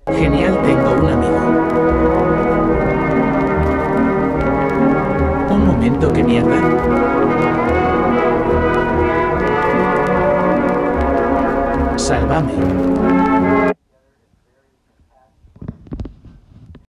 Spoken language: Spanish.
Genial, tengo un amigo. Un momento, ¿qué mierda? Sálvame.